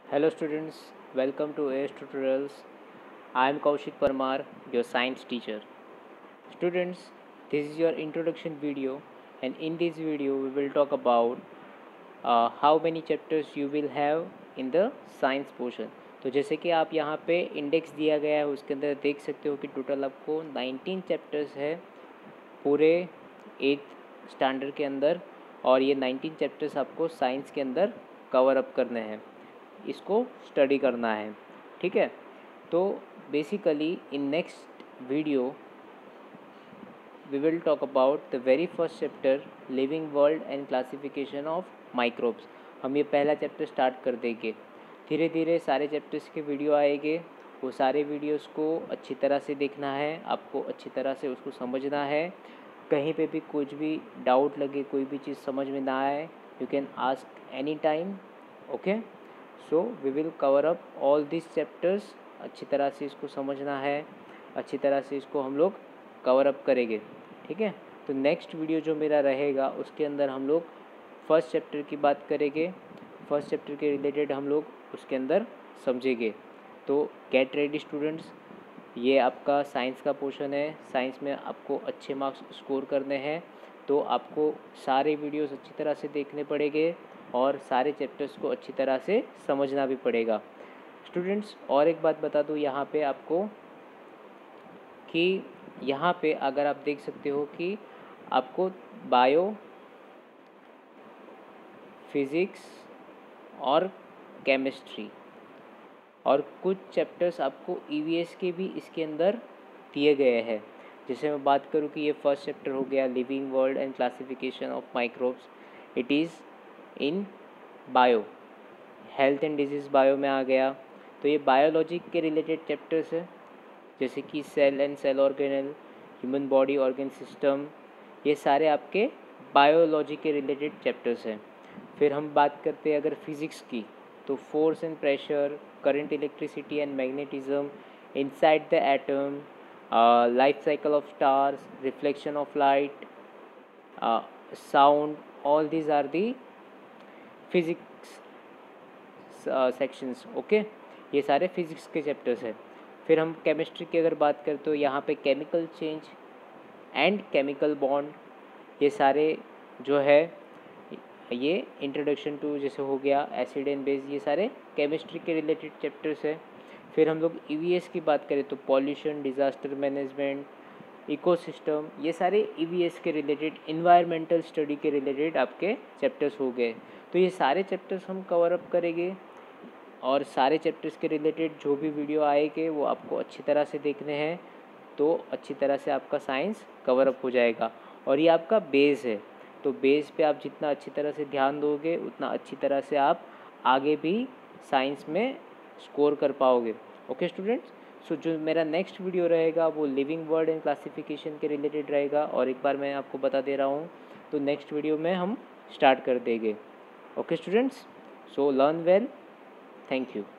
Hello students, welcome to AS Tutorials. I am Kaushik Parmar, your science teacher. Students, this is your introduction video, and in this video we will talk about how many chapters you will have in the science portion. तो जैसे कि आप यहाँ पे index दिया गया है उसके अंदर देख सकते हो कि टोटल आपको 19 चैप्टर्स है पूरे 8th स्टैंडर्ड के अंदर, और ये 19 चैप्टर्स आपको साइंस के अंदर कवर अप करने हैं, इसको स्टडी करना है। ठीक है, तो basically in next video we will talk about the very first chapter living world and classification of microbes. हम ये पहला चैप्टर स्टार्ट कर देंगे, धीरे धीरे सारे चैप्टर्स के वीडियो आएंगे। वो सारे वीडियोस को अच्छी तरह से देखना है, आपको अच्छी तरह से उसको समझना है। कहीं पे भी कुछ भी डाउट लगे, कोई भी चीज़ समझ में ना आए, you can ask any time. Okay, so we will cover up all this chapters. अच्छी तरह से इसको समझना है, अच्छी तरह से इसको हम लोग कवर अप करेंगे। ठीक है, तो नेक्स्ट वीडियो जो मेरा रहेगा उसके अंदर हम लोग फर्स्ट चैप्टर की बात करेंगे, फर्स्ट चैप्टर के रिलेटेड हम लोग उसके अंदर समझेंगे। तो गेट रेडी स्टूडेंट्स, ये आपका साइंस का पोर्शन है। साइंस में आपको अच्छे मार्क्स स्कोर करने हैं, तो आपको सारे वीडियोस अच्छी तरह से देखने पड़ेंगे और सारे चैप्टर्स को अच्छी तरह से समझना भी पड़ेगा। स्टूडेंट्स, और एक बात बता दूँ यहाँ पे आपको कि यहाँ पे अगर आप देख सकते हो कि आपको बायो, फिज़िक्स और केमिस्ट्री और कुछ चैप्टर्स आपको ईवीएस के भी इसके अंदर दिए गए हैं। जैसे मैं बात करूँ कि ये फर्स्ट चैप्टर हो गया living world and classification of microbes, it is in bio, health and disease bio में आ गया। तो ये बायोलॉजी के रिलेटेड चैप्टर्स है, जैसे कि cell and cell organelle, human body organ system, ये सारे आपके बायोलॉजी के रिलेटेड चैप्टर्स हैं। फिर हम बात करते हैं अगर फिज़िक्स की, तो force and pressure, current, electricity and magnetism, inside the atom, life cycle of stars, reflection of light, sound, all these are the physics sections. Okay, ये सारे फिजिक्स के चैप्टर्स हैं। फिर हम केमिस्ट्री की अगर बात करें तो यहाँ पे chemical change and chemical bond, ये सारे जो है ये इंट्रोडक्शन टू जैसे हो गया एसिड एंड बेस, ये सारे केमिस्ट्री के रिलेटेड चैप्टर्स है। फिर हम लोग ईवीएस की बात करें तो पॉल्यूशन, डिज़ास्टर मैनेजमेंट, इकोसिस्टम, ये सारे ईवीएस के रिलेटेड, इन्वायरमेंटल स्टडी के रिलेटेड आपके चैप्टर्स हो गए। तो ये सारे चैप्टर्स हम कवर अप करेंगे, और सारे चैप्टर्स के रिलेटेड जो भी वीडियो आएंगे वो आपको अच्छी तरह से देखने हैं, तो अच्छी तरह से आपका साइंस कवर अप हो जाएगा। और ये आपका बेस है, तो बेस पे आप जितना अच्छी तरह से ध्यान दोगे उतना अच्छी तरह से आप आगे भी साइंस में स्कोर कर पाओगे। ओके स्टूडेंट्स, सो जो मेरा नेक्स्ट वीडियो रहेगा वो लिविंग वर्ल्ड एंड क्लासिफिकेशन के रिलेटेड रहेगा। और एक बार मैं आपको बता दे रहा हूँ, तो नेक्स्ट वीडियो में हम स्टार्ट कर देंगे। Okay students, so learn well, thank you.